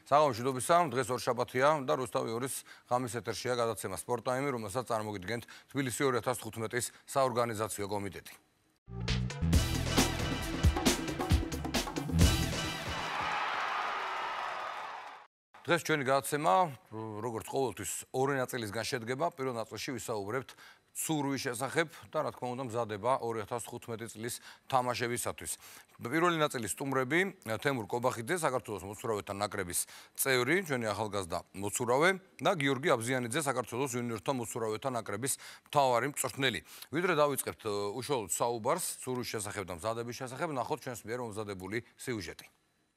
საღამოშიდობისა, დღეს ორშაბათია და რუსთავი 2-ის ღამის ეთერშია გადაცემა სპორტ ტაიმი, რომელსაც წარმოგიდგენთ თბილისი 2015-ის საორგანიზაციო კომიტეტი. დღეს ჩვენი გადაცემა, როგორც ყოველთვის, ორი ნაწილისგან შედგება. პირველ ნაწილში ვისაუბრებთ ცურვის შესახებ და რა თქმა უნდა მზადება 2015 წლის თამაშებისათვის. პირველი ნაწილის სტუმრები თემურ კობახიძე, საქართველოს მოცურავეთა ნაკრების წევრი, ჩვენი ახალგაზრდა მოცურავე და გიორგი აბზიანიძე, საქართველოს იუნიორთა მოცურავეთა ნაკრების მთავარი მწვრთნელი. ვიდრე დავიწყებთ უშუალოდ საუბარს ცურვის შესახებ და მზადების შესახებ, ნახოთ ჩვენს მიერ მომზადებული სიუჟეტი.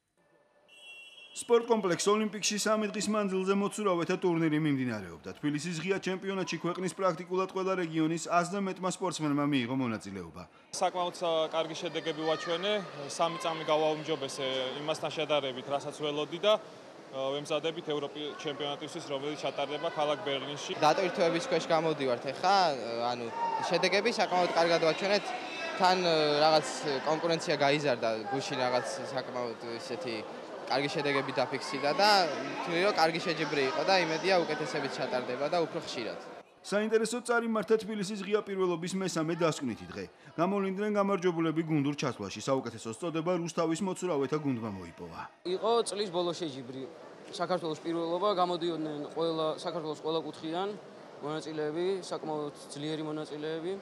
სპორტ კომპლექს ოლიმპიკში 3 დღის მანძილზე მოცურავეთა ტურნირი მიმდინარეობდა. თბილისის ღია ჩემპიონატში ქვეყნის პრაქტიკულად ყველა რეგიონის 100-ზე მეტმა სპორტსმენმა მიიღო მონაწილეობა. საკმაოდ კარგი შედეგები ვაჩვენე, 3 წამი გავაუმჯობესე იმასთან შედარებით, რასაც ველოდი და ვემზადებით ევროპის ჩემპიონატისთვის, რომელიც ჩატარდება ქალაქ ბერლინში. დატვირთვების ქვეშ გამოდივართ ახლა, შედეგები საკმაოდ კარგად ვაჩვენეთ. თან რაღაც კონკურენცია გაიზარდა, გუშინ რაღაც საკმაოდ ისეთი კარგი შედეგები დაფიქსირდა და თვლი რომ კარგი შეჯიბრი იყო და იმედია უკეთესებით ჩატარდება და უფრო ხშირად. საინტერესო წარიმართა თბილისის ღია პირველობის მესამე დასკვნითი დღე. გამოვლინდნენ გამარჯვებულები გუნდურ ჩათვლაში. საუკეთესო წოდება რუსთავის მოცურავეთა გუნდმა მოიპოვა. იყო წლის ბოლო შეჯიბრი. საქართველოს პირველობა გამოდიოდნენ საქართველოს ყველა კუთხიდან მონაწილეები, საკმაოდ ძლიერი მონაწილეები.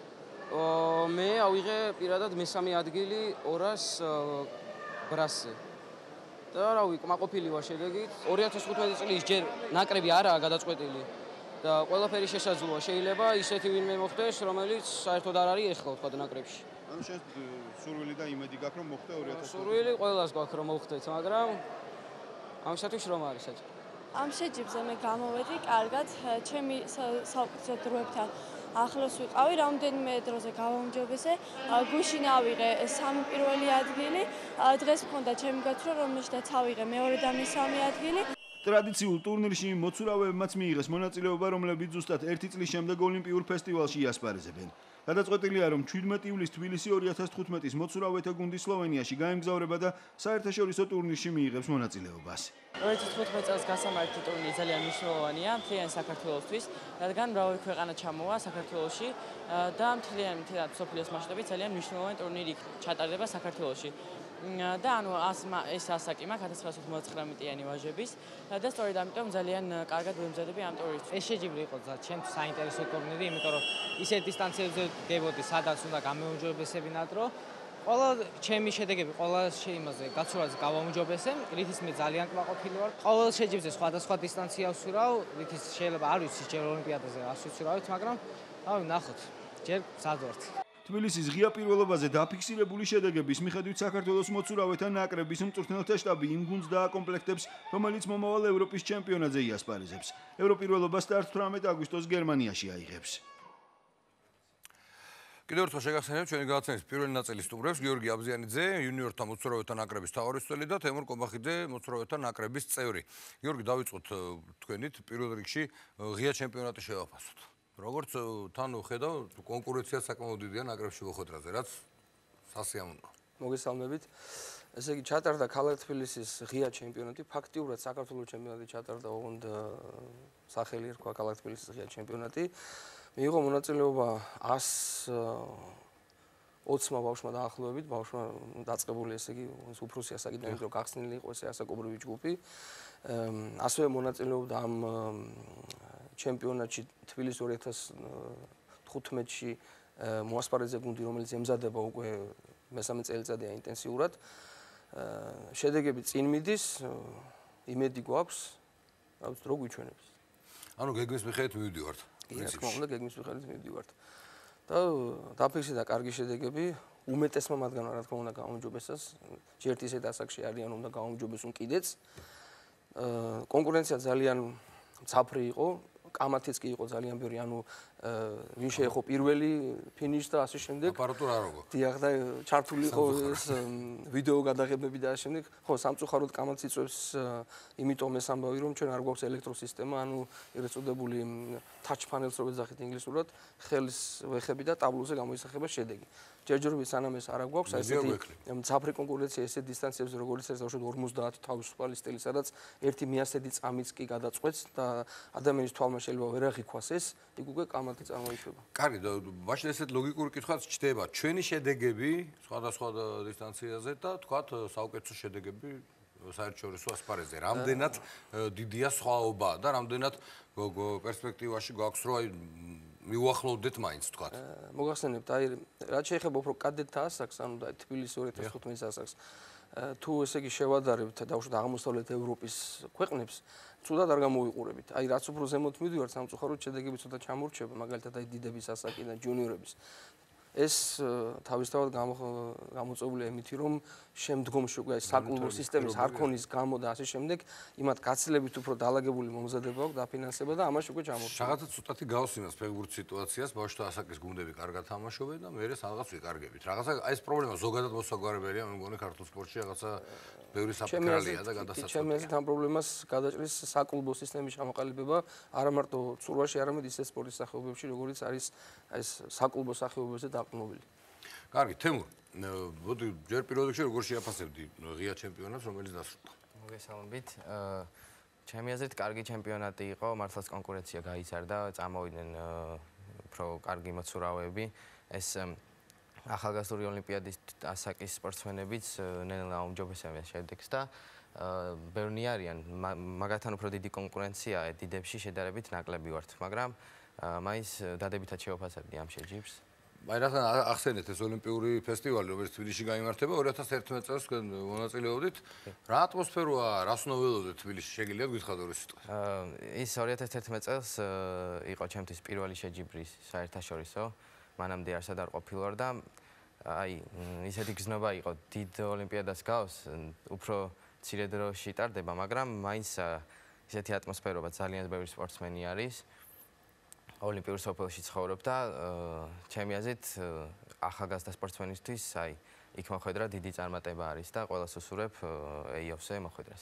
მე ავიღე პირადად მესამე ადგილი 200 ბრასზე. და რავი, კმაყოფილი ვარ შედეგით. 2015 წლის ჯერ ნაკრები არაა გადაწყვეტილი და ყველაფერი შესაძლოა. შეიძლება ისეთი ვინმე მოხდეს, რომელიც საერთოდ არ არის ეხლა თქვა ნაკრებში. ანუ შენ სურვილი და იმედი გაქვს რომ მოხდე 2015. სურვილი ყველას გაქვს რომ მოხდეთ, მაგრამ ამისათვის რომ არის საჭირო. ამ შეჯიბრზე მე გამოვედი კარგად, ჩემი საუკეთესო დროებთან ახლოს ვიყავი, რამდენიმე დროზე გავაუმჯობესე, გუშინ ავიღე 3 პირველი ადგილი, დღეს მქონდა ჩემი გათვლა, რომელშიც ავიღე მეორე და მესამე ადგილი. ტრადიციულ ტურნირში მოცურავებმაც მიიღეს მონაწილეობა, რომლებიც ზუსტად 1 წლის შემდეგ ოლიმპიურ ფესტივალში იასპარეზებენ. გადაწყვეტილია, რომ 17 ივლისს თბილისი 2015-ის მოცურავეთა გუნდი სლოვენიაში გაემგზავრება და საერთაშორისო ტურნირში მიიღებს მონაწილეობას. 2015 წელს გასამართი ტურნირი ძალიან მნიშვნელოვანია მთლიან საქართველოსთვის, რადგან მრავალი ქვეყანა ჩამოვა საქართველოში და მთლიან მსოფლიოს მასშტაბით ძალიან მნიშვნელოვანი ტურნირი ჩატარდება საქართველოში. და ანუ ეს ასაკი მაქვს 1999-იანი ვაჟების და სწორედ ამიტომ ძალიან კარგად ვემზადები ამ ტურნირს. ეს შეჯიბრი იყო ჩემთვის საინტერესო ტურნირი, იმიტომ რომ ისეთ დისტანციებზე დებოდი, სადაც უნდა გამეუმჯობესებინათ, რომ ყველა ჩემი შედეგები ყველა იმაზე გაცვლაზე გავაუმჯობესე, რითიც მე ძალიან კმაყოფილი ვარ. ყოველ შეჯიბრზე სხვადასხვა დისტანცია ვსურავ, რითიც შეიძლება არ ვიცი ჯერ ოლიმპიადაზე რას ვსურავთ, მაგრამ რავი, ნახოთ. ჯერ მზად ვართ. თბილისის ღია პირველობაზე დაფიქსირებული შედეგების მიხედვით საქართველოს მოცურავეთა ნაკრების მწვრთნელთა შტაბი იმ გუნდს დააკომპლექტებს, რომელიც მომავალ ევროპის ჩემპიონატზე იასპარეზებს. ევროპირველობა სტარტს 18 აგვისტოს გერმანიაში აიღებს. კიდევ ერთხელ შეგახსენებთ ჩვენი გადაცემის პირველი ნაწილის სტუმრებს გიორგი აბზიანიძე, იუნიორთა მოცურავეთა ნაკრების მთავარისწველი და თემურ კობახიძე, მოცურავეთა ნაკრების წევრი. გიორგი, დავიწყოთ თქვენით პირველ რიგში ღია ჩემპიონატი შევაფასოთ. როგორც თან ვხედავ, კონკურენცია საკმაოდ დიდია ნაკრებში მოხვედრაზე, რაც სასიამოვნოა. მოგესალმებით. ესე იგი, ჩატარდა ქალაქ თბილისის ღია ჩემპიონატი, ფაქტიურად საქართველოს ჩემპიონატი ჩატარდა, ოღონდ სახელი ერქვა ქალაქ თბილისის ღია ჩემპიონატი. მიიღო მონაწილეობა 120 ბავშვმა დაახლოებით, ბავშვმა დაწყებული, ესე იგი, უფროსი ასაკიდან რომ გახსნილი იყო ესე ასაკობრივი ჯგუფი. ასევე მონაწილეობდა ამ ჩემპიონატში თბილისის 2015-ში მოასპარეზე გუნდი, რომელიც ემზადება უკვე მესამე წელიწადია ინტენსიურად. შედეგები წინ მიდის, იმედი გვაქვს, რაც დრო გვიჩვენებს. ანუ გეგმის მიხედვით მივიდივართ. თქმა უნდა, გეგმის მიხედვით მივიდივართ. და დაფიქსირდა კარგი შედეგები, უმეტესმა მათგანმა რა თქმა უნდა გააუმჯობესეს. ჯერ ისეთ ასაკში არიან, უნდა გააუმჯობესონ კიდეც. კონკურენცია ძალიან მცაფრი იყო. კამათიც კი იყო ძალიან ბევრი, ანუ ვინ შეეხო პირველი ფინიშს და ასე შემდეგ. აპარატურა არ როგორ. დიახ და ჩართული იყო ეს ვიდეო გადაღებები და ასე შემდეგ. ხო, სამწუხაროდ კამათს იწვევს, იმიტომ ეს ამბავი რომ ჩვენ არ გვაქვს ელექტროსისტემა, ანუ ეგრეთ წოდებული touch panels რო ეძახით ინგლისურად, ხელის ვეხები და ტაბლოზე გამოისახება შედეგი. ჯერჯერობით სანამ ეს არ გვაქვს, ესეთი მცაფრი კონკურენცია ესე დისტანციებზე როგორც ეს ბავშვი 50 თავისუფალი სტილი, სადაც ერთი მიასედი წამიც კი გადაწყვეტს და ადამიანის თვალმა შეიძლება ვერ აღიქვას ეს, იქ უკვე კამათი წარმოიშვება. კარგი, მაშინ ესეთ ლოგიკური კითხვაც ჩდება, ჩვენი შედეგები სხვადასხვა დისტანციაზე და თქვათ საუკეთესო შედეგები საერთაშორისო ასპარეზზე. რამდენად დიდია სხვაობა და რამდენად პერსპექტივაში გვაქვს რომ აი მიუახლოვდეთ მაინც თქვათ. მოგახსენებთ, აი რაც შეეხება უფრო კადეტთა ასაკს, ანუ და თბილისის 2015 ასაკს, თუ ესე იგი შევადარებთ დაუშვათ აღმოსავლეთ ევროპის ქვეყნებს, ცუდად არ გამოვიყურებით. აი რაც უფრო ზემოთ მივდივართ, სამწუხაროდ შედეგები ცოტა ჩამორჩება, მაგალითად აი დიდების ასაკი და ჯუნიორების. ეს თავისთავად გამოწვეულია იმით, რომ შემდგომში უკვე საკლუბო სისტემის არქონის გამო და ასე შემდეგ, იმათ გაცილებით უფრო დაალაგებული მომზადება აქვს დაფინანსება და ამაში უკვე ჩამორჩება. რაღაცა ცოტათი გავს იმას ფეგურით სიტუაციას, ბავშვთა ასაკის გუნდები კარგად თამაშობენ და მერე რაღაც ვიკარგებით. რაღაცა აი ეს პრობლემა ზოგადად მოსაგვარებელია, მე მგონი ქართულ სპორტში რაღაცა ბევრი საფიქრალია და გადასაწყვეტია. ჩემი აზრით ამ პრობლემას გადაჭრის საკლუბო სისტემის ჩამოყალიბება არა მარტო ცურვაში, არამედ ისეთ სპორტის სახეობებში, როგორიც არის ეს საკლუბო სახეობებზე დაყრდნობილი. კარგი, თემურ, მოდი ჯერ პირველ რიგში როგორ შეაფასებდი ღია ჩემპიონატს, რომელიც დასრულდა? მოგესალმებით. ჩემი აზრით, კარგი ჩემპიონატი იყო, მართლაც კონკურენცია გაიზარდა, წამოვიდნენ უფრო კარგი მოცურავეები. ეს ახალგაზრდული ოლიმპიადის ასაკის სპორტსმენებიც ნელ-ნელა აუმჯობესებენ შედეგს და ბევრი არიან, მაგათთან უფრო დიდი კონკურენციაა დიდებში შედარებით ნაკლები ვართ, მაგრამ მაინც დადებითად შევაფასებდი ამ შეჯიბრს. აი რატომ ახსენეთ ეს ოლიმპიური ფესტივალი, რომელიც თბილისში გაიმართება 2011 წელს თქვენ მონაწილეობდით. რა ატმოსფეროა, რას ნოველოდეთ თბილისში? შეგიძლიათ გითხრათ ორი სიტყვა? ის 2011 წელს იყო ჩემთვის პირველი შეჯიბრი საერთაშორისო. მანამდე არსად არ ყოფილვარ და აი ისეთი გზნობა იყო დიდ ოლიმპიადას გავს, უფრო მცირე დროში ტარდება, მაგრამ მაინც ისეთი ატმოსფეროა ძალიან ბევრი სპორტსმენი არის. ოლიმპიურ სოფელში ცხოვრობ და ჩემი აზრით ახალგაზრდა სპორტსმენისთვის აი იქ მოხვედრა დიდი წარმატება არის და ყველას უსურვებ ეიოფს-ზე მოხვედრას.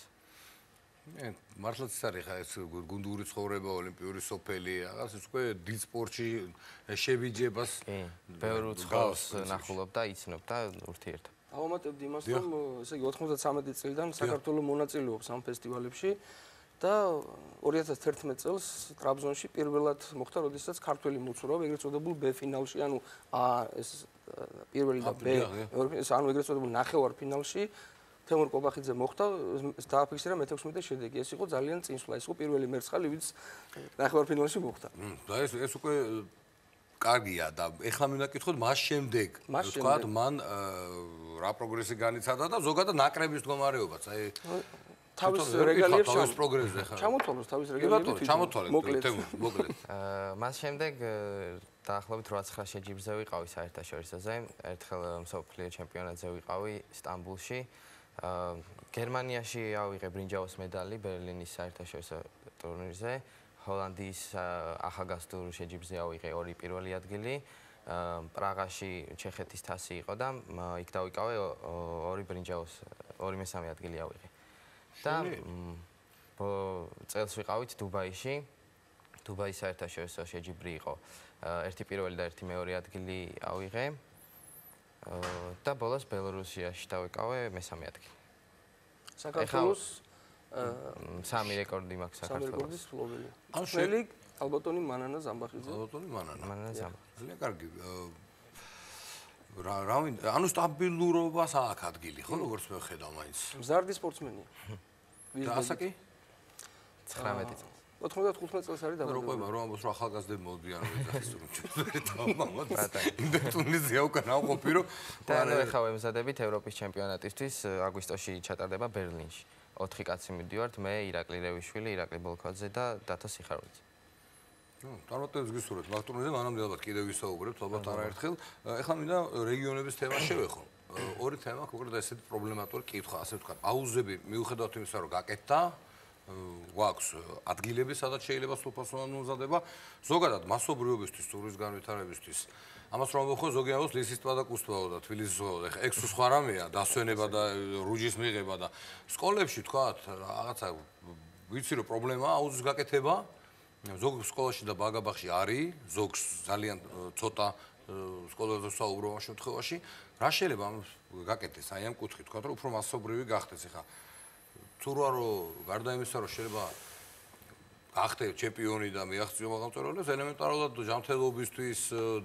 მართლაც ის არის ხა ეს გუნდური ცხოვრება, ოლიმპიური სოფელი, რაღაც ის უკვე დიდ სპორტში შევიჯებას ბევრ უცხოელს ნახულობ და იცნობ და ურთიერთობ. დავამატებდი იმას, რომ ესე იგი 93 წლიდან საქართველოს მონაწილეობს ამ ფესტივალებში. და 2011 წელს ტრაბზონში პირველად მოხდა, როდესაც ქართველი მოცურავე ეგრეთ წოდებულ B ფინალში, ანუ ეს პირველი და B, ანუ ეგრეთ წოდებულ ნახევარ ფინალში თემურ კობახიძე მოხდა, დააფიქსირა მე-16 შედეგი. ეს იყო ძალიან წინსვლა, ეს იყო პირველი მერცხალი, ვინც ნახევარ ფინალში მოხდა. და ეს უკვე კარგია და ეხლა მინდა კითხოთ მას შემდეგ, თქვათ, მან რა პროგრესი განიცადა და ზოგადად ნაკრების მდგომარეობაც, აი თავის რეგალიებს თავის პროგრესზე ხარ. ჩამოთვალოს თავის რეგალიებს. ჩამოთვალეთ, მოკლედ. მას შემდეგ დაახლოებით 8-9 შეჯიბრზე ვიყავი საერთაშორისოზე. ერთხელ მსოფლიო ჩემპიონატზე ვიყავი სტამბულში. გერმანიაში ავიღე ბრინჯაოს მედალი ბერლინის საერთაშორისო ტურნირზე. ჰოლანდიის ახალგაზრდულ შეჯიბრზე ავიღე 2 პირველი ადგილი. პრაღაში ჩეხეთის თასი იყო და იქ დავიკავე 2 ბრინჯაოს 2 მესამე ადგილი ავიღე. და წელს ვიყავით დუბაიში. დუბაის საერთაშორისო შეჯიბრი იყო. ერთი პირველი და ერთი მეორე ადგილი ავიღე. და ბოლოს ბელორუსიაში დავიკავე მესამე ადგილი. საქართველოს 3 რეკორდი მაქვს საქართველოს. 3 რეკორდის ფლობელი. ახალი ალბატონი მანანა ზამბახიძე. ალბატონი მანანა ზამბახიძე. ძალიან კარგი. ანუ სტაბილურობას აქვს ადგილი, ხო, როგორც მე ხედავ მაინც. მზარდი სპორტსმენია. და ასაკი? 19 წელს. 95 წელს არის დაბრუნებული. რომ ამბობს რომ ახალგაზრდები მოდიან რომ ეძახის რომ ინდექტუნიზია უკან ავყოფი რომ და ანუ ეხლა ვემზადებით ევროპის ჩემპიონატისთვის აგვისტოში ჩატარდება ბერლინში. 4 კაცი მივდივართ, მე ირაკლი რევიშვილი, ირაკლი ბოლქოძე და დათო სიხარულიძე. წარმატებებს გისურვებთ მაგ ტურნირზე, მანამდე ალბათ კიდევ ვისაუბრებთ, ალბათ არაერთხელ. ეხლა მინდა რეგიონების თემა შევეხო. ორი თემა კონკრეტულად ესეთი პრობლემატური კითხვა, ასე ვთქვათ, აუზები მიუხედავად იმისა, რომ გაკეთდა, გვაქვს ადგილები, სადაც შეიძლება სრულფასოვანი მომზადება, ზოგადად მასობრივობისთვის, ტურის განვითარებისთვის. ამას რომ ამბობ, ზოგი ამბობს ლისის ტბა და კუსტბაო და თბილისის ზღვა. ეხლა ეგ სხვა რამეა, დასვენება და რუჯის მიღება და სკოლებში ვთქვათ, რაღაცა ვიცი რომ პრობლემაა აუზის გაკეთება. ზოგ სკოლაში და ბაგაბახში არის, ზოგს ძალიან ცოტა სკოლაზე საუბრობ შემთხვევაში, რა შეიძლება გაკეთდეს აი ამ კუთხით, თქვა რომ უფრო მასობრივი გახდეს ახლა. თუ რომ გარდა იმისა რომ შეიძლება გახდე ჩემპიონი და მიაღწიო მაღალმწვერვალებს, ელემენტარულად ჯანმრთელობისთვის,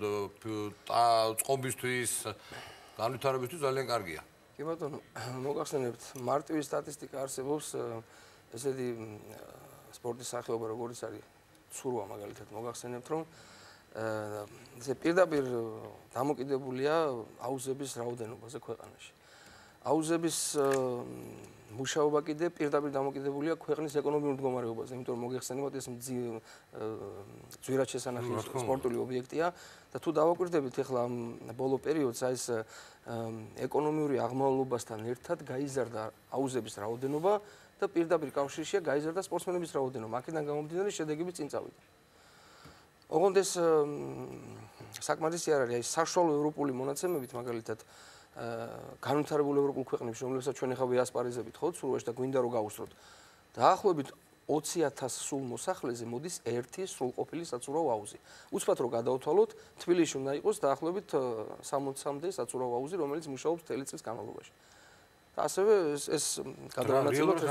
წყობისთვის, განვითარებისთვის ძალიან კარგია. კი ბატონო, მოგახსენებთ, მარტივი სტატისტიკა არსებობს ესეთი სპორტის სახეობა როგორიც არის ცურვა მაგალითად მოგახსენებთ რომ ესე პირდაპირ დამოკიდებულია აუზების რაოდენობაზე ქვეყანაში. აუზების მუშაობა კიდე პირდაპირ დამოკიდებულია ქვეყნის ეკონომიკურ მდგომარეობაზე, იმიტომ რომ მოგეხსენებათ ეს ძვირად შესანახი სპორტული ობიექტია და თუ დავაკვირდებით ახლა ბოლო პერიოდს აი ეს ეკონომიური აღმავლობასთან ერთად გაიზარდა აუზების რაოდენობა და პირდაპირ კავშირშია გაიზარდა სპორტსმენების რაოდენობა. აქედან გამომდინარე შედეგები წინ წავიდა. ოღონდ ეს საკმარისი არ არის, აი საშუალო ევროპული მონაცემებით მაგალითად განვითარებულ ევროპულ ქვეყნებში, რომლებსაც ჩვენ ახლა ვიასპარეზებით ხო, სრულეში და გვინდა რომ გავუსწროთ. დაახლოებით 20,000 სულ მოსახლეზე მოდის ერთი სრულყოფილი საცურაო აუზი. უცბად რომ გადავთვალოთ, თბილისში უნდა იყოს დაახლოებით 60-მდე საცურაო აუზი, რომელიც მუშაობს მთელი წლის განმავლობაში. და ასევე ეს გადაანაწილოთ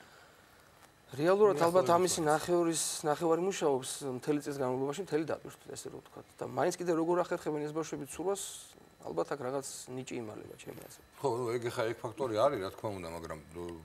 რეალურად ალბათ ამისი ნახევარი მუშაობს მთელი წლის განმავლობაში მთელი დაპირთით, ესე რომ ვთქვათ. და მაინც კიდე როგორ ახერხებენ ეს ბავშვები ცურვას, ალბათ აქ რაღაც ნიჭი იმალება ჩემი აზრით. ხო, ეგ ხა ეგ ფაქტორი არის, რა თქმა უნდა, მაგრამ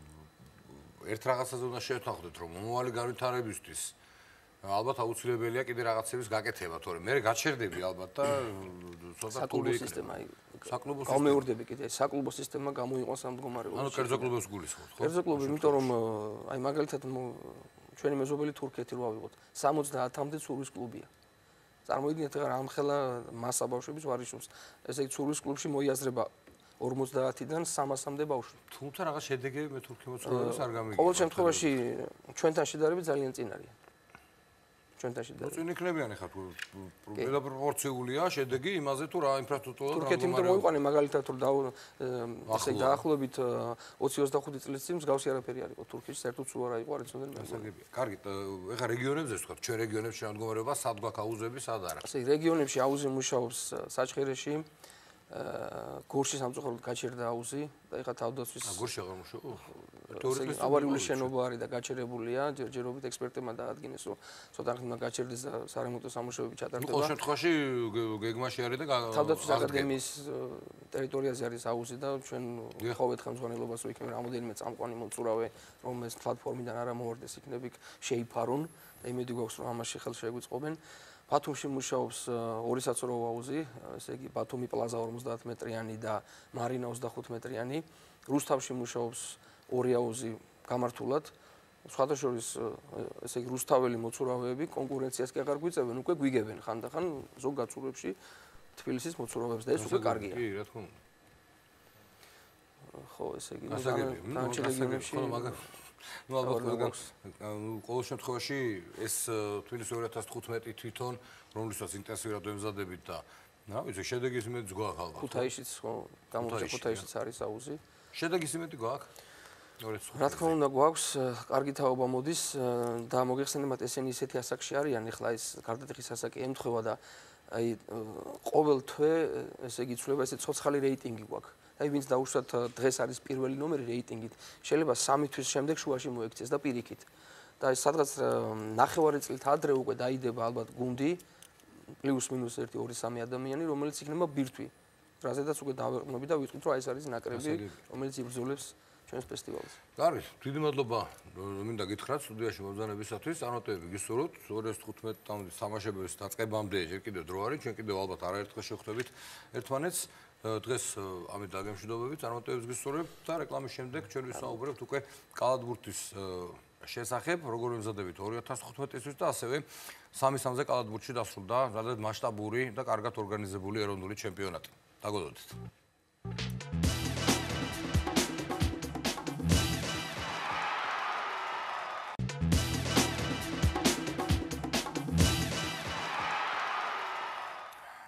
ერთ რაღაცაზე უნდა შევთანხმდეთ, რომ მომავალი განვითარებისთვის ალბათ აუცილებელია კიდე რაღაცების გაკეთება, თორემ მე გაჩერდები ალბათ და ცოტა საკლუბო სისტემა გამეორდები კიდე საკლუბო სისტემა გამოიყვანს ამ მდგომარეობაში. ანუ კერძო კლუბებს გულისხმობთ, ხო? კერძო კლუბი, იმიტომ რომ აი მაგალითად ჩვენი მეზობელი თურქეთი რო ავიღოთ, 70-მდე ცურვის კლუბია. წარმოიდგინეთ რა ამხელა მასა ბავშვების ვარიშობს. ესე იგი ცურვის კლუბში მოიაზრება 50-დან 300-მდე ბავშვი. თუმცა რაღაც შედეგები მე თურქი მოწვევებს არ გამიგია. ყოველ შემთხვევაში ჩვენთან შედარებით ძალიან წინ არიან. ჩვენთან შედარებით. წინ იქნებიან ახლა პროპორციულია შედეგი იმაზე თუ რა ინფრასტრუქტურა თურქეთი იმიტომ მოიყვანე მაგალითად რომ ესე იგი დაახლოებით 20-25 წლის წინ მსგავსი არაფერი არ იყო თურქეთში, საერთოდ სულ არ იყო არიცოდენ მასაგებია. კარგი, ეხლა რეგიონებზე ვთქვათ, ჩვენ რეგიონებში შემდგომარეობა სად გვაქვს აუზები, სად არა. ესე იგი რეგიონებში აუზი მუშაობს საჩხერეში, გორში სამწუხაროდ გაჩერდა აუზი და ეხლა თავდაცვის გორში აღარ მუშაობს? ავარიული შენობა არის და გაჩერებულია, ჯერჯერობით ექსპერტებმა დაადგინეს, რომ ცოტა ხნით უნდა გაჩერდეს და სარემონტო სამუშაოები ჩატარდება. ყოველ შემთხვევაში გეგმაში არის და თავდაცვის აკადემიის ტერიტორიაზე არის აუზი და ჩვენ ხოვეთ ხელმძღვანელობას, რომ იქნებ რამოდენიმე წამყვანი მოწურავე, რომელიც პლატფორმიდან არ ამოვარდეს, იქნებ იქ შეიფარონ და იმედი გვაქვს, რომ ამაში ხელს შეგვიწყობენ. ბათუმში მუშაობს ორი საცურაო აუზი, ესე იგი ბათუმი პლაზა 50 მეტრიანი და მარინა 25 მეტრიანი. რუსთავში მუშაობს ორი აუზი გამართულად. სხვადასხვა ესე იგი რუსთაველი მოცურავეები კონკურენციას კი აღარ გვიწევენ, უკვე გვიგებენ ხანდახან ზოგ გაცურვებში თბილისის მოცურავეებს და ეს უკვე კარგია. კი, რა თქმა უნდა. ხო, ესე იგი განაჩენ რეგიონებში ну ალბათ ყოველ შემთხვევაში ეს თბილისი 2015 თვითონ რომლითაც ინტენსიურად ემზადებით და რა ვიცი შედეგის იმედიც გვაქვს ალბათ. ქუთაისშიც ხო გამოჩა ქუთაისშიც არის აუზი. შედეგის იმედი გვაქვს? რა თქმა უნდა გვაქვს, კარგი თაობა მოდის და მოგეხსენებათ ესენი ისეთი ასაკში არიან, ეხლა ეს გარდატეხის ასაკი ემთხვევა და აი ყოველ თვე ესე იგი ცვლება ესე ცოცხალი რეიტინგი გვაქვს. აი ვინც დაუშვათ დღეს არის პირველი ნომერი რეიტინგით. შეიძლება 3 თვის შემდეგ შუაში მოექცეს და პირიქით. და ეს სადღაც ნახევარი წლით ადრე უკვე დაიდება ალბათ გუნდი პლუს მინუს 1-2-3 ადამიანი, რომელიც იქნება ბირთვი. რაზედაც უკვე დავეყრდნობით და ვიტყვით, რომ აი ეს არის ნაკრები, რომელიც იბრძოლებს ჩვენს ფესტივალზე. კარგი, დიდი მადლობა. მინდა გითხრათ სტუდიაში მობრძანებისათვის, წარმატებები გისურვოთ 2015 წლის თამაშების დაწყებამდე ჯერ კიდევ დრო არის, ჩვენ კიდევ ალბათ არაერთხელ შევხვდებით ერთმანეთს. დღეს ამით დაგემშვიდობებით, წარმატებებს გისურვებთ და რეკლამის შემდეგ ჩვენ ვისაუბრებთ უკვე კალათბურთის შესახებ, როგორ ემზადებით 2015 წლის და ასევე 3-3-ზე კალათბურთში დასრულდა ძალიან მასშტაბური და კარგად ორგანიზებული ეროვნული ჩემპიონატი. დაგოდოდეთ.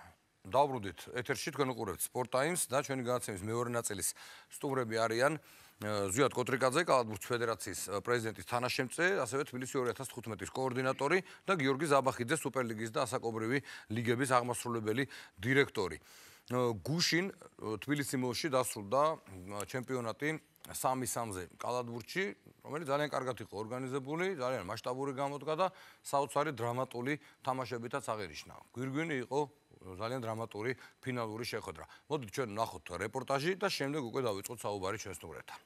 დავბრუნდით ეთერში თქვენ უყურებთ Sport Times და ჩვენი გადაცემის მეორე ნაწილის სტუმრები არიან ზვიად კოტრიკაძე, კალათბურთის ფედერაციის პრეზიდენტის თანაშემწე, ასევე თბილისი 2015-ის კოორდინატორი და გიორგი ზაბახიძე, სუპერლიგის და ასაკობრივი ლიგების აღმასრულებელი დირექტორი. გუშინ თბილისი მოლში დასრულდა ჩემპიონატი 3-3-ზე კალათბურთში, რომელიც ძალიან კარგად იყო ორგანიზებული, ძალიან მასშტაბური გამოდგა და საოცარი დრამატული თამაშებითაც აღინიშნა. გვირგვინი იყო ძალიან დრამატული ფინალური შეხვედრა. მოდით ჩვენ ვნახოთ რეპორტაჟი და შემდეგ უკვე დავიწყოთ საუბარი ჩვენ სტუმრებთან.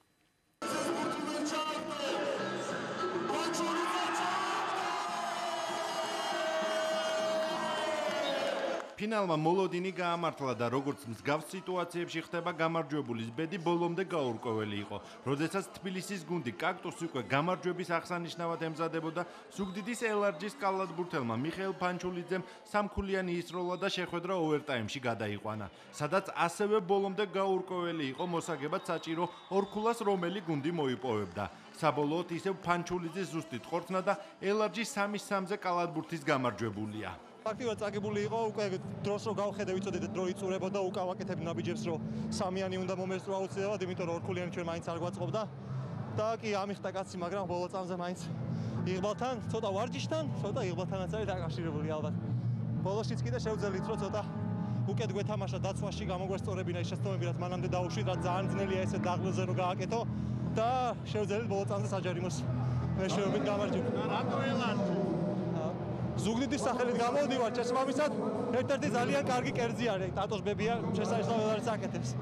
ფინალმა მოლოდინი გაამართლა და როგორც მსგავს სიტუაციებში ხდება გამარჯვებულის ბედი ბოლომდე გაურკვეველი იყო. როდესაც თბილისის გუნდი კაქტუსი უკვე გამარჯვების აღსანიშნავად ემზადებოდა, ზუგდიდის ელარჯის კალათბურთელმა მიხეილ ფანჩულიძემ სამქულიანი ისროლა და შეხვედრა ოვერტაიმში გადაიყვანა, სადაც ასევე ბოლომდე გაურკვეველი იყო მოსაგებად საჭირო ორქულას რომელი გუნდი მოიპოვებდა. საბოლოოდ ისევ ფანჩულიძის ზუსტი ტყორცნა და ელარჯის 3-3-ზე კალათბურთის გამარჯვებულია. აქტიურად წაგებული იყო, უკვე დროს რო გავხედე, ვიცოდე დრო იწურებოდა, უკან ვაკეთებ ნაბიჯებს, რომ სამიანი უნდა მომესწრო აუცილებლად, იმიტომ რომ ორქულიანი ჩვენ მაინც არ გვაწყობდა. და კი ამიხტა კაცი, მაგრამ ბოლო წამზე მაინც იღბალთან, ცოტა ვარჯიშთან, ცოტა იღბალთანაც არის დაკავშირებული ალბათ. ბოლოშიც კიდე შევძელით, რომ ცოტა უკეთ გვეთამაშა დაცვაში გამოგვესწორებინა ის შეცდომები, რაც მანამდე დაუშვით, რაც ძალიან ძნელია ესე დაღლილზე რომ გააკეთო და შევძელით ბოლო წამზე საჯარიმოს მეშვეობით გამარჯვება. რატო ელარჯი? ზუგდიდის სახელით გამოვდივარ, შესაბამისად, ერთ-ერთი ძალიან კარგი კერძი არის, ტატოს ბებია, შესაძლოა ველარიც აკეთებს.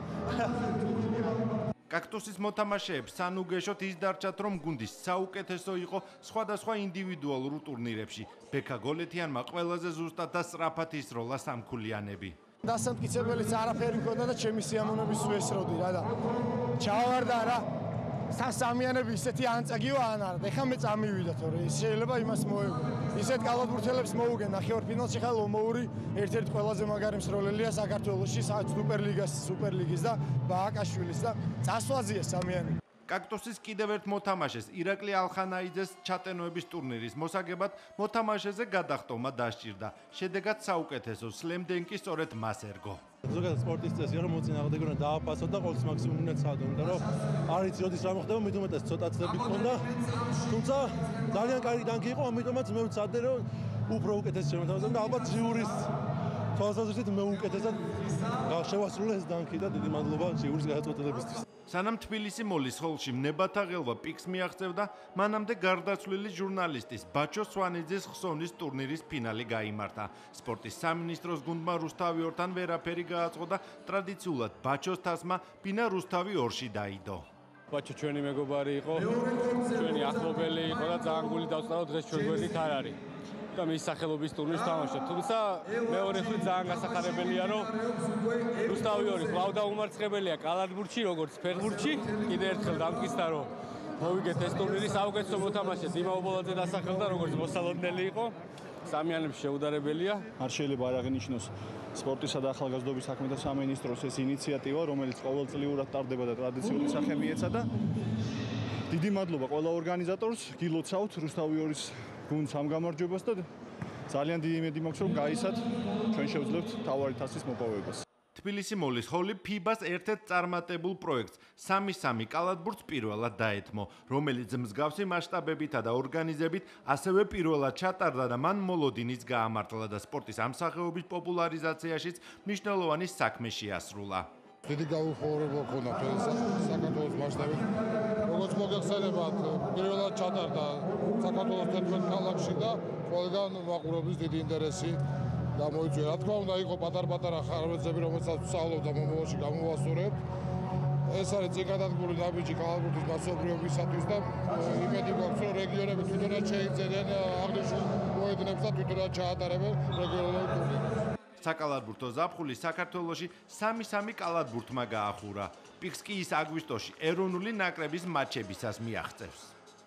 კაქტუსის მოთამაშეებს სანუგეშოთ ის დარჩათ, რომ გუნდის საუკეთესო იყო სხვადასხვა ინდივიდუალურ ტურნირებში. ბექა გოლეთიანმა ყველაზე ზუსტად და სწრაფად ისროლა სამქულიანები. დასამტკიცებელიც არაფერი მქონდა და ჩემი სიამოვნების უესროდი რა და ჩავარდა რა. სამიანები ისეთი ანწაგიო ან არა. ეხლა მე წამივიდა თორე ის შეიძლება იმას მოეღო. ისეთ კალათბურთელებს მოუგენ ნახევარფინალში ხა ლომოური ერთ-ერთი ყველაზე მაგარი მსროლელია საქართველოში სუპერლიგის და ბააკაშვილის და წასვლაზია სამიანი. კაქტუსის კიდევ ერთ მოთამაშეს ირაკლი ალხანაიძეს ჩატენოების ტურნირის მოსაგებად მოთამაშეზე გადახტომა დასჭირდა. შედეგად საუკეთესო სლემდენკი სწორედ მას ერგო. ზოგადად სპორტის წესია რომ მოწინააღმდეგე უნდა დააფასო და ყოველთვის მაქსიმუმი უნდა ცადო, იმიტომ რომ არ იცი როდის რა მოხდება, მით უმეტეს ცოტა წლები გქონდა. თუმცა ძალიან კარგი დანკი იყო, ამიტომაც მე ვცადე რომ უფრო უკეთეს შემოთავაზო და ალბათ ჟიურის თვალსაზრისით მე უკეთესად შევასრულე ეს დანკი და დიდი მადლობა ჟიურის გადაწყვეტილებისთვის. სანამ თბილისი მოლის ხოლში ნებათა ღელვა პიკს მიაღწევდა, მანამდე გარდაცვლილი ჟურნალისტის ბაჩო სვანიძის ხსოვნის ტურნირის ფინალი გაიმართა. სპორტის სამინისტროს გუნდმა რუსთავი-ორთან ვერაფერი გააწყო და ტრადიციულად ბაჩოს თასმა ბინა რუსთავი 2-ში დაიდო. ბაჩო ჩვენი მეგობარი იყო, ჩვენი ახლობელი იყო და ძალიან გული დავწყდა, რომ დღეს ჩვენ გვერდით არ არის. და მის სახელობის ტურნირს თამაშობ. თუმცა მეორე ხრი ძალიან გასახარებელია, რომ რუსთავი 2 კვლავ დაუმარცხებელია კალათბურთში, როგორც ფეხბურთში. კიდე ერთხელ დამტკიცდა, რომ მოვიგეთ ეს ტურნირი საუკეთესო მოთამაშე დიმაო ბოლაძე დასახელდა, როგორც მოსალოდნელი იყო. სამიანებს შეუდარებელია. არ შეიძლება არ აღინიშნოს სპორტისა და ახალგაზრდობის საქმეთა სამინისტროს ეს ინიციატივა, რომელიც ყოველწლიურად ტარდება და ტრადიციული სახე მიეცა და დიდი მადლობა ყველა ორგანიზატორს, გილოცავთ რუსთავი 2-ის გუნდს ამ გამარჯვებას და ძალიან დიდი იმედი მაქვს რომ გაისად ჩვენ შევძლებთ თავარი თასის მოპოვებას. თბილისი მოლის ჰოლი ფიბას ერთ-ერთ წარმატებულ პროექტს 3-3 კალათბურთს პირველად დაეთმო, რომელიც მსგავსი მასშტაბებითა და ორგანიზებით ასევე პირველად ჩატარდა და მან მოლოდინიც გაამართლა და სპორტის ამ სახეობის პოპულარიზაციაშიც მნიშვნელოვანი საქმე შეასრულა. დიდი გაუხმოვრება ქონდა საქართველოს მასშტაბით. როგორც მოგეხსენებათ, პირველად ჩატარდა საქართველოს 11 ქალაქში და ყველგან მაყურებლის დიდი ინტერესი გამოიწვია. რა თქმა უნდა, იყო პატარ-პატარა ხარვეზები, რომელსაც ვსწავლობდა მომავალში გამოვასწორებ. ეს არის წინგადადგმული ნაბიჯი კალათბურთის მასობრივობისათვის და იმედი გვაქვს, რომ რეგიონები თვითონაც შეიძენიან აღნიშნულ მოედნებს და თვითონაც ჩაატარებენ რეგიონულ ტურნირებს. საკალათბურთო ზაფხული საქართველოში 3-3 კალათბურთმა გაახურა. პიკს კი ის აგვისტოში ეროვნული ნაკრების მატჩებისას მიაღწევს.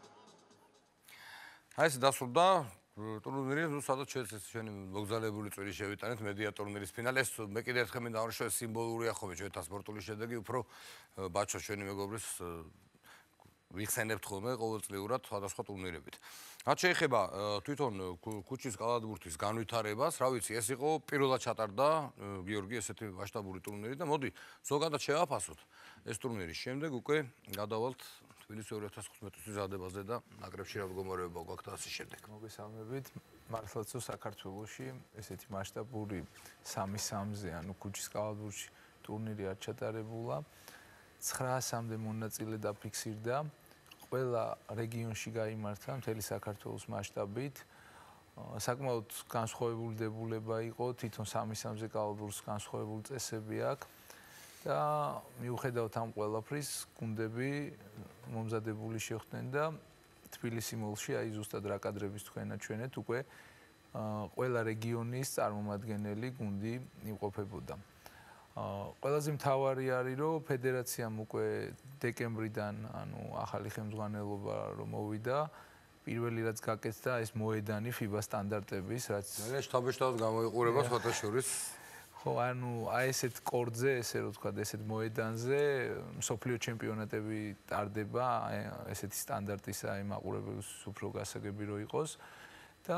აი ეს დასრულდა ტურნირი, სადაც ჩვენი მოგზაურებული წვირი შევიტანეთ მედია ტურნირის ფინალი. ეს მე კიდე ერთხელ მინდა აღნიშნო, ეს სიმბოლურია ხოლმე ჩვენთა სპორტული შედეგი, უფრო ბაჩოს ჩვენი მეგობრის ვიხსენებთ ხოლმე ყოველწლიურად სხვადასხვა ტურნირებით. რაც შეეხება თვითონ ქუჩის კალათბურთის განვითარებას, რა ვიცი, ეს იყო პირველად ჩატარდა გიორგი ესეთი მასშტაბური ტურნირი და მოდი ზოგადად შევაფასოთ ეს ტურნირის შემდეგ უკვე გადავალთ თბილისი 2015 წლის დადებაზე და ნაკრებში რა მდგომარეობა გვაქვს და ასე შემდეგ. მოგესალმებით. მართლაც საქართველოში ესეთი მასშტაბური 3-3-ზე, ანუ ქუჩის კალათბურთში ტურნირი არ ჩატარებულა. 900-მდე მონაწილე დაფიქსირდა. ყველა რეგიონში გაიმართა მთელი საქართველოს მასშტაბით. საკმაოდ განსხვავებული დებულება იყო, თვითონ 3-3-ზე კალათბურთს განსხვავებული წესები აქვს. და მიუხედავად ამ ყველაფრის, გუნდები მომზადებული შეხვდნენ და თბილისი მოლში, აი ზუსტად რა კადრების თქვენა ჩვენეთ, უკვე ყველა რეგიონის წარმომადგენელი გუნდი იმყოფებოდა. ყველაზე მთავარი არის, რომ ფედერაციამ უკვე დეკემბრიდან, ანუ ახალი ხელმძღვანელობა რომ მოვიდა, პირველი რაც გაკეთდა, ეს მოედანი FIBA სტანდარტების, რაც შთაბეჭდილად გამოიყურება სხვათა შორის. ხო, ანუ აი ესეთ კორდზე, ესე რომ ვთქვა, ესეთ მოედანზე მსოფლიო ჩემპიონატები ტარდება, ესეთი სტანდარტისა იმ მაყურებელს უფრო გასაგები რო იყოს და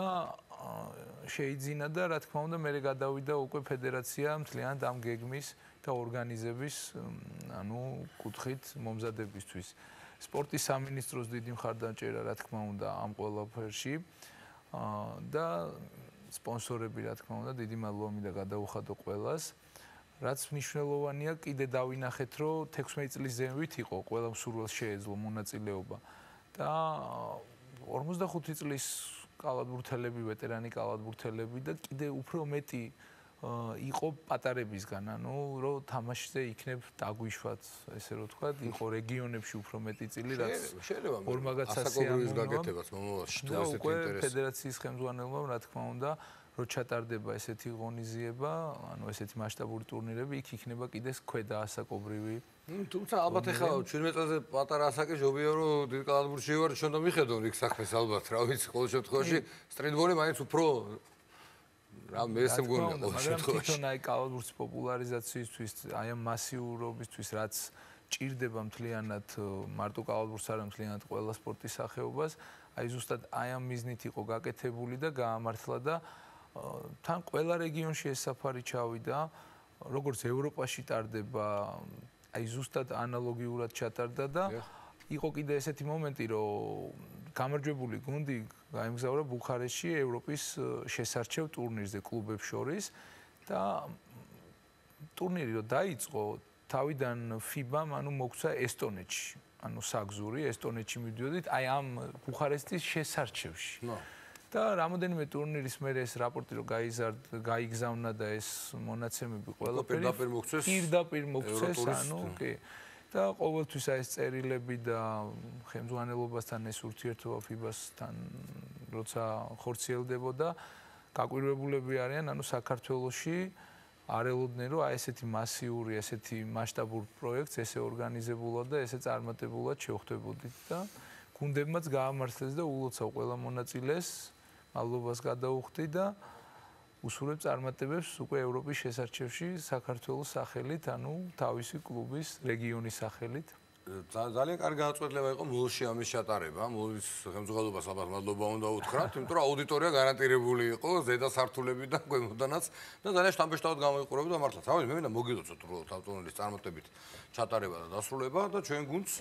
შეიძინა და რა თქმა უნდა, მე გადავიდა უკვე ფედერაცია მთლიანად ამ გეგმის და ორგანიზების, ანუ კუთხით მომზადებისთვის. სპორტის სამინისტროს დიდი მხარდაჭერა, რა თქმა უნდა, ამ ყველაფერში და სპონსორები, რა თქმა უნდა, დიდი მადლობა მინდა გადაუხადო ყველას. რაც მნიშვნელოვანია, კიდე დავინახეთ, რომ 16 წლის ზემვით იყო, ყველა მსურველს შეეძლო მონაწილეობა და 45 წლის კალათბურთელები, ვეტერანი კალათბურთელები და კიდე უფრო მეტი იყო პატარებისგან, ანუ რომ თამაშზე იქნებ დაგვიშვათ, ესე რომ ვთქვა, იყო რეგიონებში უფრო მეტი წილი, რაც ასაკობრივის გაკეთებას მომავალში თუ ესეთი ინტერესი. ფედერაციის ხელმძღვანელობამ, რა თქმა უნდა, რო ჩატარდება ესეთი ღონისძიება, ანუ ესეთი მასშტაბური ტურნირები, იქ იქნება კიდე ქვედა ასაკობრივი. თუმცა ალბათ ეხლა 17 წელზე პატარა ასაკი ჯობია რომ დიდ კალათბურთში ვარ, ჩვენ და მიხედავ იქ საქმეს ალბათ, რა ვიცი, ყოველ შემთხვევაში სტრიტბოლი მაინც უფრო რა მესე მგონია ყოველ შემთხვევაში. თვითონ აი კალათბურთის პოპულარიზაციისთვის, აი ამ მასიურობისთვის, რაც ჭირდება მთლიანად მარტო კალათბურთს არა, მთლიანად ყველა სპორტის სახეობას, აი ზუსტად აი ამ მიზნით იყო გაკეთებული და გაამართლა და თან ყველა რეგიონში ეს საფარი ჩავიდა, როგორც ევროპაში ტარდება, აი ზუსტად ანალოგიურად ჩატარდა და იყო კიდე ესეთი მომენტი, რომ გამარჯვებული გუნდი გაემგზავრა ბუქარესტში ევროპის შესარჩევ ტურნირზე კლუბებს შორის და ტურნირი რომ დაიწყო, თავიდან FIBA-მ ანუ მოგვცა ესტონეთში, ანუ საგზური ესტონეთში მივიდოდით, აი ამ ბუქარესტის შესარჩევში. და რამოდენიმე ტურნირის მერე ეს რაპორტი რომ გაიგზავნა და ეს მონაცემები ყველაფერი პირდაპირ მოგვცეს, ანუ კი. და ყოველთვის აი ეს წერილები და ხელმძღვანელობასთან ეს ურთიერთობა FIBA-სთან როცა ხორციელდებოდა, გაკვირვებულები არიან, ანუ საქართველოში არ ელოდნენ, რომ აი ესეთი მასიური, ესეთი მასშტაბური პროექტს ესე ორგანიზებულად და ესე წარმატებულად შევხვდებოდით და გუნდებმაც გაამართლეს და ულოცავ ყველა მონაწილეს მადლობას გადაუხდი და უსურვებ წარმატებებს უკვე ევროპის შესარჩევში საქართველოს სახელით, ანუ თავისი კლუბის რეგიონის სახელით. ძალიან კარგი გადაწყვეტილება იყო მოლში ამის ჩატარება, მოლის ხელმძღვანელობას ალბათ მადლობა უნდა უთხრათ, იმიტომ რომ აუდიტორია გარანტირებული იყო, ზედა სართულები და ქვემოდანაც და ძალიან შთამბეჭდავად გამოიყურებოდა მართლაც. რავი, მე მინდა მოგილოცოთ უბრალოდ ამ ტურნირის წარმატებით ჩატარება და დასრულება და ჩვენ გუნდს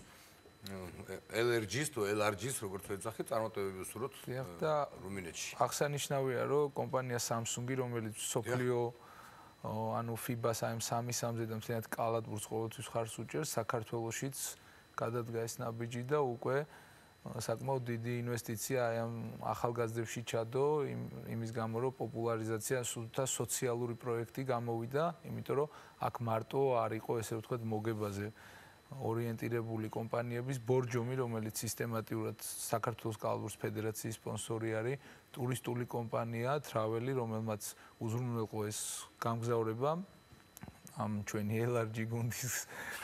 LRG-ს თუ LRG-ს როგორც ეძახით, წარმატებები ვუსურვოთ რუმინეთში. აღსანიშნავია, რომ კომპანია Samsung-ი, რომელიც სოფლიო ანუ FIBA-ს აი 3-3-ზე და მთლიანად კალათბურთს ყოველთვის ხარს უჭერს, საქართველოშიც გადადგა ეს ნაბიჯი და უკვე საკმაოდ დიდი ინვესტიცია აი ამ ახალგაზრდებში ჩადო, იმის გამო, რომ პოპულარიზაცია და სოციალური პროექტი გამოვიდა, იმიტომ რომ აქ მარტო არ იყო ესე ვთქვათ მოგებაზე ორიენტირებული კომპანიების ბორჯომი, რომელიც სისტემატურად საქართველოს კალათბურთის ფედერაციის სპონსორი არის, ტურისტული კომპანია, Travel-ი, რომელმაც უზრუნველყო ეს გამგზავრება ამ ჩვენი LRG გუნდის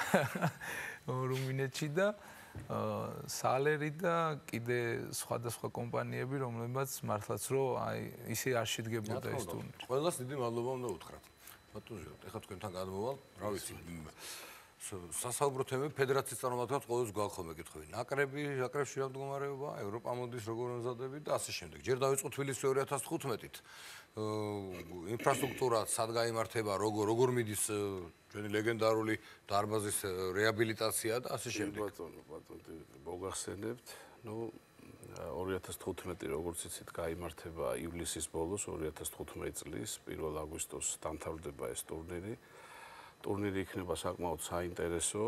რუმინეთში და სალერი და კიდე სხვადასხვა კომპანიები, რომლებმაც მართლაც რომ აი ისე არ შედგებოდა ეს ტურნირი. ყველას დიდი მადლობა უნდა უთხრათ. ბატონო, ეხლა თქვენთან გადმოვალ, რა ვიცი. სასაუბრო თემები ფედერაციის წარმომადგენლებს ყოველთვის გვაქვს მეკითხები. ნაკრებში რა მდგომარეობა, ევროპა მოდის როგორ მზადებით და ასე შემდეგ. ჯერ დავიწყოთ თბილისი 2015-ით. ინფრასტრუქტურა სად გაიმართება, როგორ მიდის ჩვენი ლეგენდარული დარბაზის რეაბილიტაცია და ასე შემდეგ. ბატონო, მოგახსენებთ, 2015 როგორც იცით, გაიმართება ივლისის ბოლოს 2015 წლის 1 აგვისტოს დამთავრდება ეს ტურნირი. ტურნირი იქნება საკმაოდ საინტერესო.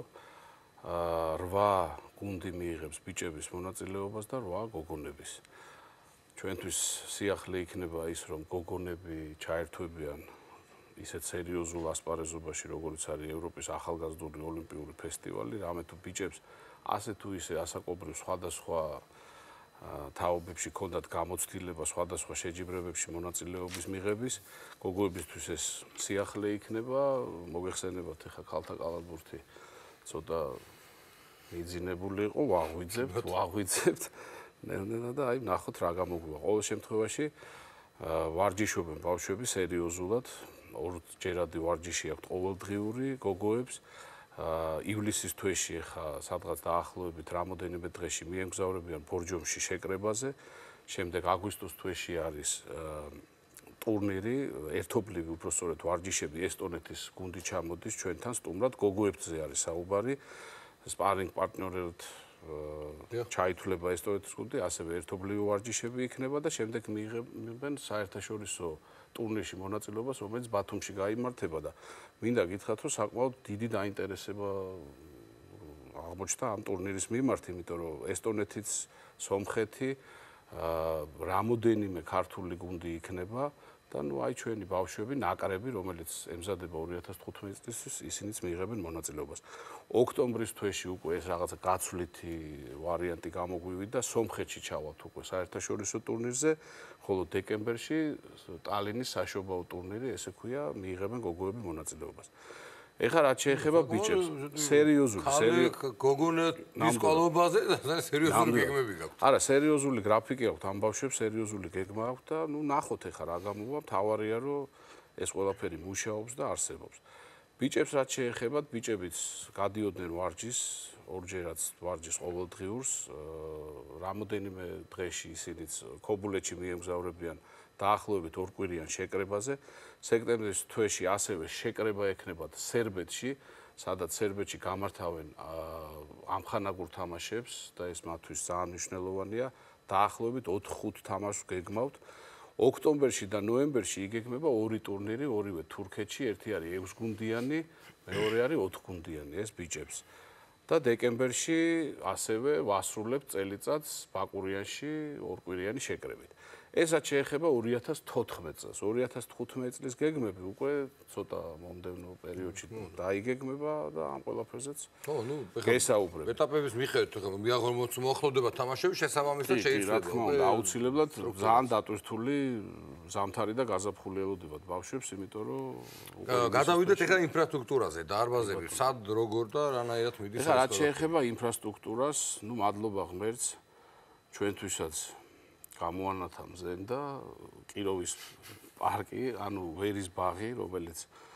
8 გუნდი მიიღებს ბიჭების მონაწილეობას და 8 გოგონების. ჩვენთვის სიახლე იქნება ის, რომ გოგონები ჩაერთვებიან ისეთ სერიოზულ ასპარეზობაში, როგორც არის ევროპის ახალგაზრდული ოლიმპიური ფესტივალი, რამე თუ ბიჭებს ასე თუ ისე ასაკობრივ სხვადასხვა თაობებში ქონდათ გამოცდილება სხვადასხვა შეჯიბრებებში მონაწილეობის მიღების, გოგოებისთვის ეს სიახლე იქნება. მოგეხსენებათ, ეხა ქალთა კალათბურთი ცოტა მიძინებული იყო, ვაღვიძებთ. ნელ-ნელა და აი ნახოთ რა გამოგვივა. ყოველ შემთხვევაში ვარჯიშობენ ბავშვები სერიოზულად, ორჯერადი ვარჯიში აქვთ ყოველდღიური გოგოებს. ივლისის თვეში ახლა სადღაც დაახლოებით რამოდენიმე დღეში მიემგზავრებიან ბორჯომში შეკრებაზე. შემდეგ აგვისტოს თვეში არის ტურნირი, ერთობლივი უпроსწორად ვარჯიშები ესტონეთის გუნდი ჩამოდის ჩვენთან სტუმრად, გოგოებზე არის საუბარი. სპარინგ პარტნიორად ჩაითვლება ესტონეთის გუნდი, ასევე ერთობლივი ვარჯიშები იქნება და შემდეგ მიიღებენ საერთაშორისო ტურნირში მონაწილეობას, რომელიც ბათუმში გაიმართება და მინდა გითხრათ, რომ საკმაოდ დიდი დაინტერესება აღმოჩნდა ამ ტურნირის მიმართ, იმიტომ რომ ესტონეთიც, სომხეთი, რამოდენიმე ქართული გუნდი იქნება და აი ჩვენი ბავშვები, ნაკრები, რომელიც ემზადება 2015 წლისთვის, ისინიც მიიღებენ მონაწილეობას. ოქტომბრის თვეში უკვე ეს რაღაცა გაცვლითი ვარიანტი გამოგვივიდა და სომხეთში ჩავალთ უკვე საერთაშორისო ტურნირზე, ხოლო დეკემბერში ტალინის საშობაო ტურნირი, ესე ქვია, მიიღებენ გოგოები მონაწილეობას. ეხლა რაც შეეხება ბიჭებს, სერიოზული გოგონების ყოლობაზე სერიოზული გეგმები გაქვთ. არა, სერიოზული გრაფიკი აქვთ ამ ბავშვებს, სერიოზული გეგმა აქვთ და ნახოთ ეხლა რა გამოვა, მთავარია რომ ეს ყველაფერი მუშაობს და არსებობს. ბიჭებს რაც შეეხებათ, ბიჭებიც გადიოდნენ ვარჯიშს, ორჯერაც ვარჯიშს ყოველდღიურს, რამოდენიმე დღეში ისინიც ქობულეთში მიემგზავრებიან დაახლოებით 2 კვირიან შეკრებაზე. სექტემბრის თვეში ასევე შეკრება ექნებათ სერბეთში, სადაც სერბეთში გამართავენ ამხანაგურ თამაშებს და ეს მათთვის ძალიან მნიშვნელოვანია. დაახლოებით 4-5 თამაშს გეგმავთ. ოქტომბერში და ნოემბერში იგეგმება 2 ტურნირი, ორივე თურქეთში, ერთი არის 6 გუნდიანი, მეორე არის 4 გუნდიანი, ეს ბიჭებს. და დეკემბერში ასევე ვასრულებთ წელიწადს ბაკურიანში 2 კვირიანი შეკრებით. ესაც შეეხება 2014 წელს. 2015 წლის გეგმები უკვე ცოტა მომდევნო პერიოდში დაიგეგმება და ამ ყველაფერზეც გესაუბრებ. ეტაპების მიხედვით, მოახლოვდება თამაშები, შესაბამისად შეიძლება. რა თქმა უნდა, აუცილებლად ძალიან დატვირთული, ზამთარი და გაზაფხული ელოდებათ ბავშვებს, იმიტომ რომ გადავიდეთ ეხლა ინფრასტრუქტურაზე, დარბაზები, სად, როგორ და რანაირად მიდის ეს. რაც შეეხება ინფრასტრუქტურას, მადლობა ღმერთს ჩვენთვისაც გამოანათა მზენ და კიროვის პარკი, ანუ ვერის ბაღი, რომელიც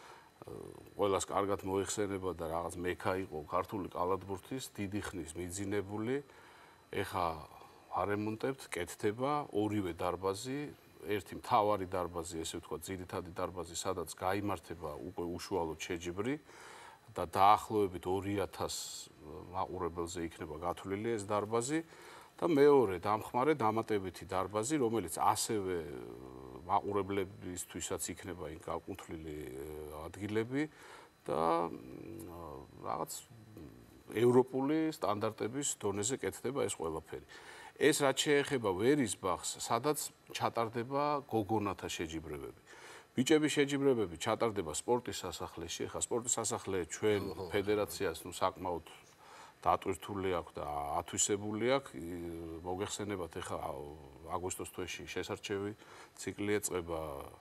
ყველას კარგად მოიხსენება და რაღაც მექა იყო ქართული კალათბურთის, დიდი ხნის მიძინებული. ეხა არემონტებთ, კეთდება ორივე დარბაზი, ერთი მთავარი დარბაზი, ესე ვთქვათ, ძირითადი დარბაზი, სადაც გაიმართება უკვე უშუალოდ შეჯიბრი და დაახლოებით 2000 მაყურებელზე იქნება გათვლილი ეს დარბაზი. და მეორე დამხმარე დამატებითი დარბაზი, რომელიც ასევე მაყურებლებისთვისაც იქნება იქ გაკუთვნილი ადგილები და რაღაც ევროპული სტანდარტების დონეზე კეთდება ეს ყველაფერი. ეს რაც შეეხება ვერის ბაღს, სადაც ჩატარდება გოგონათა შეჯიბრებები. ბიჭების შეჯიბრებები ჩატარდება სპორტის სასახლეში. ახლა სპორტის სასახლე ჩვენ ფედერაციას საკმაოდ დატვირთული აქვს და ათვისებული აქვს. მოგეხსენებათ, ეხლა აგვისტოს თვეში შესარჩევი ციკლი ეწყება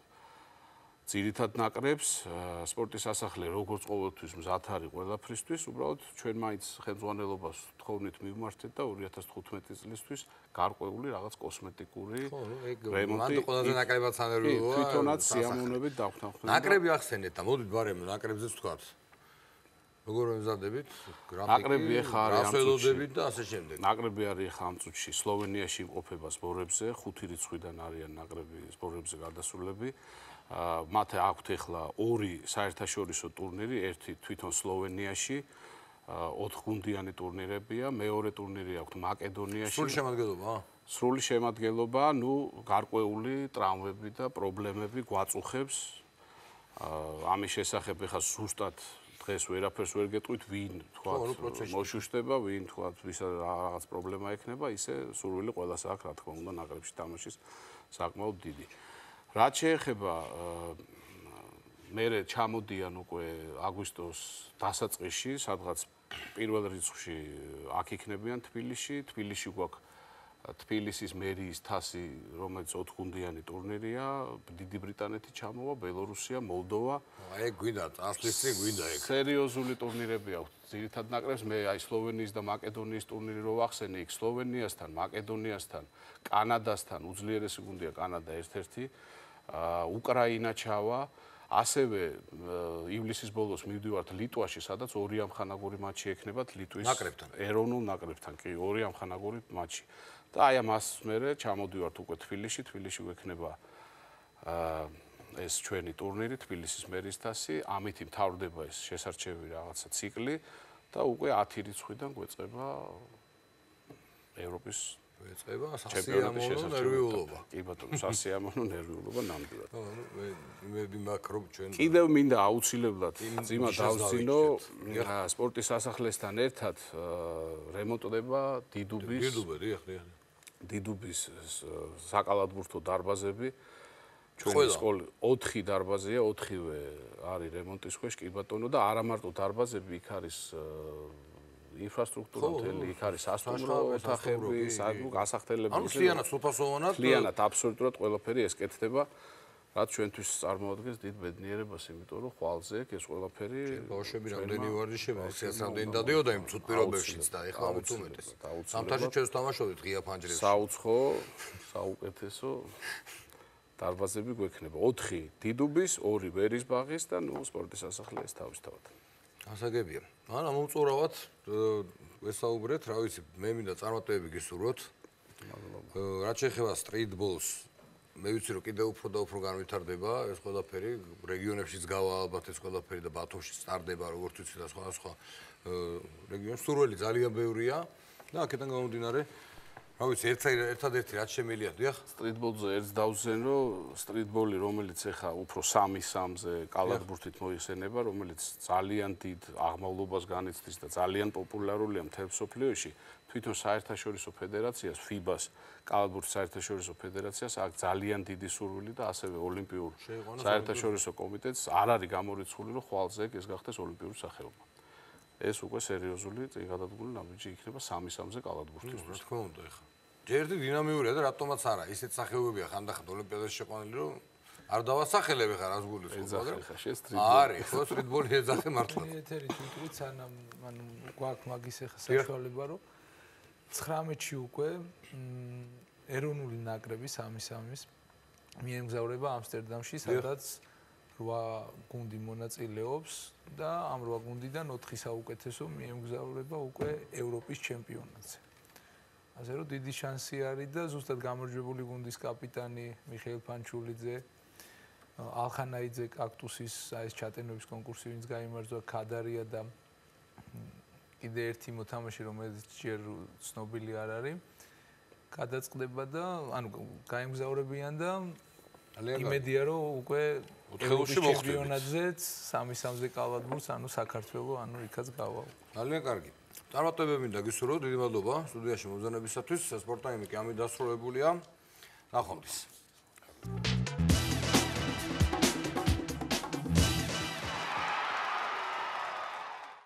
ძირითად ნაკრებს. სპორტის სასახლე როგორც ყოველთვის მზად არის ყველაფრისთვის. უბრალოდ ჩვენ მაინც ხელმძღვანელობას თხოვნით მივმართეთ და 2015 წლისთვის გარკვეული რაღაც კოსმეტიკური რემონტი ყველაზე ნაკლებად სანერვიულოა. თვითონაც სიამოვნებით დავხნახთ. ნაკრები ახსენეთ და მოდით ბარემ ნაკრებზეც ვთქვათ. როგორ მზადებით? ნაკრები ხა არის ამ წუთში. რასველოდებით და ასე შემდეგ. ნაკრები არის ხა ამ წუთში სლოვენიაში იმყოფება სპორებზე, 5 რიცხვიდან არიან ნაკრები სპორებზე გარდასულები. მათ აქვთ ახლა 2 საერთაშორისო ტურნირი, ერთი თვითონ სლოვენიაში, 4 გუნდიანი ტურნირებია, მეორე ტურნირი აქვთ მაკედონიაში. სრული შემადგენლობა? სრული შემადგენლობა, გარკვეული ტრავმები და პრობლემები გვაწუხებს. ამის შესახებ ახლა ზუსტად დღეს ვერაფერს ვერ გეტყვით, ვინ თქვა მოშუშტება, ვინ თქვა ვისა რაღაც პრობლემა ექნება, ისე სურვილი ყველას აქვს, რა თქმა უნდა, ნაკრებში თამაშის საკმაოდ დიდი. რაც შეეხება მერე ჩამოდიან უკვე აგვისტოს დასაწყისში, სადღაც პირველ რიცხვში აქ იქნებიან თბილისში, თბილისში გვაქვს თბილისის მერიის თასი, რომელიც 4 გუნდიანი ტურნირია, დიდი ბრიტანეთი ჩამოვა, ბელორუსია, მოლდოვა. აი გვინდა, წასვლისი გვინდა ეგ. სერიოზული ტურნირები აქვს. ძირითად ნაკრებს მე აი სლოვენიის და მაკედონიის ტურნირი რო ვახსენე, იქ სლოვენიასთან, მაკედონიასთან, კანადასთან, უძლიერესი გუნდია კანადა ერთ-ერთი, უკრაინა ჩავა. ასევე ივლისის ბოლოს მივდივართ ლიტვაში, სადაც 2 ამხანაგური მატჩი ექნებათ ლიტვის ეროვნულ ნაკრებთან, კი 2 ამხანაგური მატჩი. და აი ამას მერე ჩამოდივართ უკვე თბილისში, თბილისში გვექნება ეს ჩვენი ტურნირი, თბილისის მერის თასი, ამითი მთავრდება ეს შესარჩევი რაღაცა ციკლი და უკვე 10 რიცხვიდან გვეწყება ევროპის სასიამოვნო ნერვიულობა. კი ბატონო, სასიამოვნო ნერვიულობა ნამდვილად. იმედი მაქვს რომ ჩვენ კიდევ მინდა აუცილებლად ძიმა დავსწინო სპორტის სასახლესთან ერთად რემონტდება დიდუბის საკალათბურთო დარბაზები. ჩვენი სკოლა 4 დარბაზია, 4-ვე არის რემონტის ქვეშ, კი ბატონო და არა მარტო დარბაზები, იქ არის ინფრასტრუქტურა მთელი, იქ არის სასტუმრო ოთახები, გასახდელები. ანუ მთლიანად სრულფასოვანად? მთლიანად აბსოლუტურად ყველაფერი ეს კეთდება, რაც ჩვენთვის წარმოადგენს დიდ ბედნიერებას, იმიტომ რომ ხვალზე ეს ყველაფერი ბავშვები რამდენი ვარჯიშები, ეს რამდენი დადიოდა იმ ცუდ პირობებშიც და ეხლა ამით უმეტეს. სამთაში ჩვენს თამაშობთ ღია ფანჯრებში. საუცხო, საუკეთესო დარბაზები გვექნება. 4 დიდუბის, 2 ვერისბაღის და სპორტის სასახლე ეს თავისთავად. ასაგებია. ან ამომწურავად ვესაუბრეთ, რა ვიცი, მე მინდა წარმატებები გისურვოთ. რაც შეეხება სტრიტბოლს, მე ვიცი რომ კიდევ უფრო და უფრო განვითარდება ეს ყველაფერი, რეგიონებშიც გავა ალბათ ეს ყველაფერი და ბათუმში სტარდება, როგორც ვიცი და სხვა რეგიონებში სურველი ძალიან ბევრია და აქედან გამომდინარე რა ვიცი, ერთადერთი რაც შემიძლია, დიახ? სტრიტბოლზე ერთს დავზენო, სტრიტბოლი, რომელიც ეხა უფრო 3-3-ზე კალათბურთით მოიხსენება, რომელიც ძალიან დიდ აღმავლობას განიცდის და ძალიან პოპულარულია მთელ მსოფლიოში, თვითონ საერთაშორისო ფედერაციას, FIBA-ს, კალათბურთის საერთაშორისო ფედერაციას აქვს ძალიან დიდი სურვილი და ასევე ოლიმპიურ საერთაშორისო კომიტეტს არ არის გამორიცხული, რომ ხვალზე ეს გახდეს ოლიმპიური სახეობა. ეს უკვე სერიოზული წინგადადგმული ნაბიჯი იქნება 3-3-ზე კალათბურთისთვის. რა თქმა უნდა, ეხა. ჯერ ერთი დინამიურია და რატომაც არა, ისეთ სახეობებია ხანდახან ოლიმპიადაში შეყვანილი, რომ არ დავასახელებ ხა რას გულისხმობ, მაგრამ არის, ხო, სტრიტბოლი ეძახე მართლა. ეთერი თვითონ სანამ ანუ გვაქვს მაგის ხა საშუალება, რომ 19-ში უკვე ეროვნული ნაკრები 3-3-ის მიემგზავრება ამსტერდამში, სადაც 8 გუნდი მონაწილეობს და ამ 8 გუნდიდან 4 საუკეთესო მიემგზავრება უკვე ევროპის ჩემპიონატზე. ასე რომ დიდი შანსი არის და ზუსტად გამარჯვებული გუნდის კაპიტანი მიხეილ ფანჩულიძე, ალხანაიძე კაქტუსის ეს ჩატენობის კონკურსი, ვინც გაიმარჯვა, ქადარია და კიდე ერთი მოთამაშე, რომელიც ჯერ ცნობილი არ არის, გადაწყდება და ანუ გაემგზავრებიან და იმედია რომ უკვე ევროპის ჩემპიონატზეც 3-3-ზე კალათბურთს, ანუ საქართველოს, ანუ იქაც გავა. ძალიან კარგი. წარმატებები მინდა გისურვოთ, დიდი მადლობა სტუდიაში მომზადებისათვის. სპორტაიმი კი ამით დასრულებულია. ნახვამდის.